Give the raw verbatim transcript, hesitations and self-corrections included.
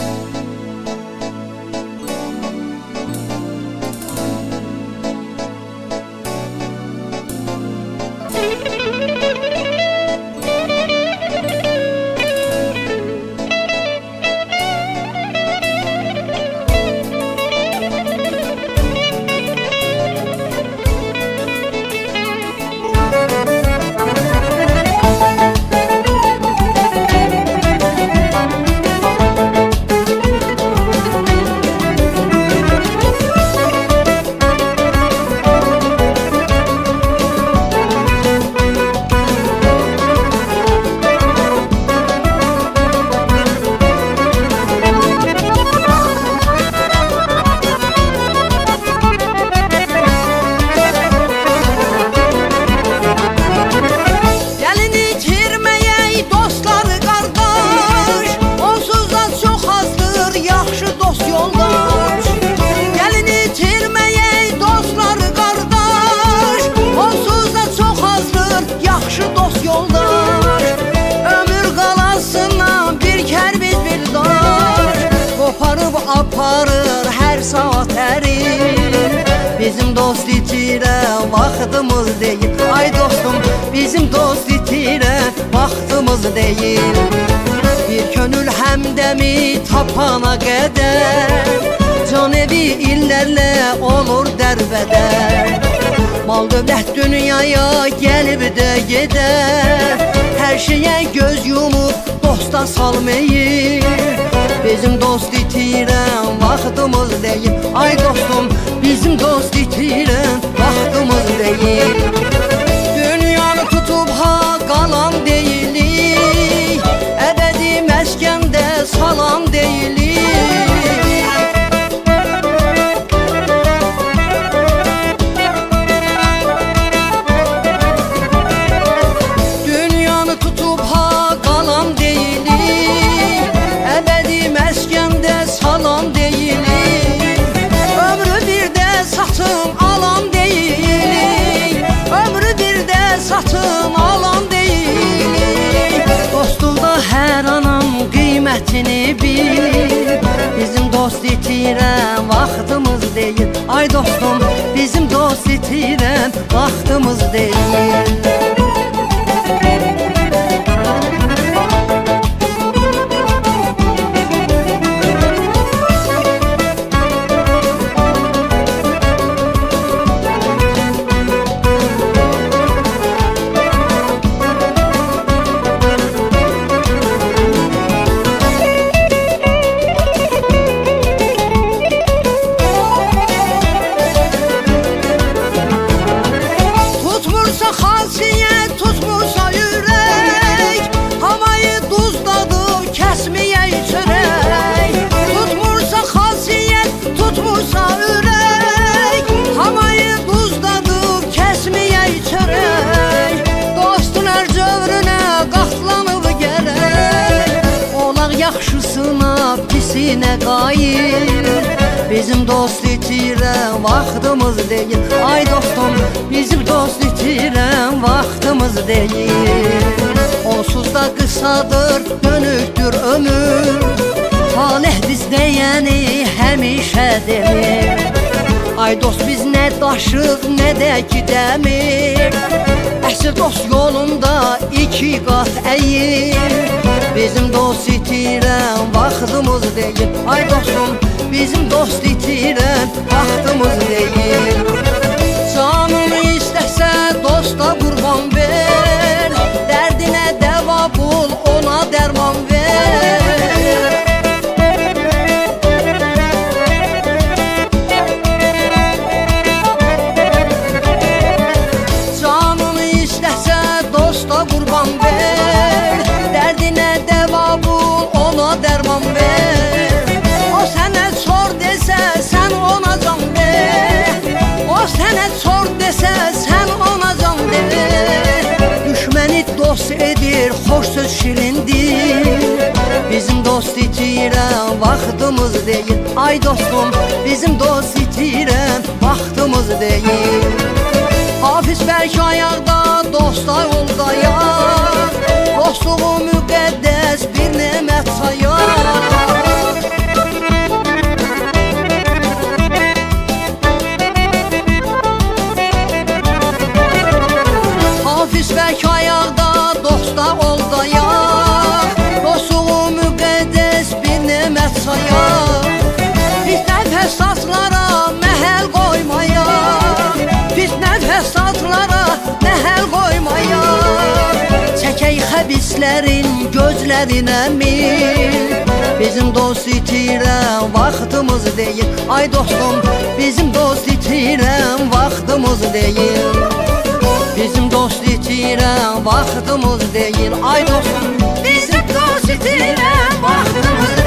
Aparır hər saat ərir. Bizim dost itirə vaxtımız deyil. Ay dostum, bizim dost itirə vaxtımız deyil. Bir könül həmdəmi tapana qədər, can evi illərlə olur dərbədər. Mal dövlət dünyaya gəlib də gedər, hər şeyə göz yumub dosta salmayır. Bizim dost itirən vaxtımız deyil. Ay dostum, bizim dost itirən vaxtımız deyil. Dünyanı tutub ha qalan deyilik, əbədi məskəndə salam deyilik. Dünyanı tutub ha qalan deyilik, əbədi məskəndə salam deyilik. Ömrü bir də satın alan deyilik, ömrü bir də satın alan deyilik. Dostluqda hər anam qiymətini bil, bizim dost itirən vaxtımız deyil. Ay dostum, bizim dost itirən vaxtımız deyil. Yaxşısına pisinə qayır, bizim dost itirən vaxtımız deyil. Ay dostum, bizim dost itirən vaxtımız deyil. Onsuz da qısadır, dönüktür ömür, talih biz deyəni həmişə demir. Ay dost, biz nə daşıq, nə də ki dəmir, əsl dost yolunda iki qat əyir. Bizim dost itirən vaxtımız deyil. Ay dostum, bizim dost itirən vaxtımız deyil. Canını istəsə dosta qurban ver, dərdinə dəva bul, ona dərman ver. Canını istəsə dosta qurban ver, dərdinə dəva bul, ona dərman ver. O sənə sor desə, sən ona can ver. O sənə sor desə, sən ona can ver. Düşməni dost edir, xoş söz şirindir, bizim dost itirən vaxtımız deyil. Ay dostum, bizim dost itirən vaxtımız deyil. Hafiz bəlkə ayaqda, dosta yolda yar, dostluğu müqəddəs bir nemət sayar. həbislərin gözlərinə mil. Bizim dost itirən vaxtımız deyil. Ay dostum, bizim dost itirən vaxtımız deyil. Bizim dost itirən vaxtımız deyil. Ay dostum, bizim dost itirən vaxtımız deyil.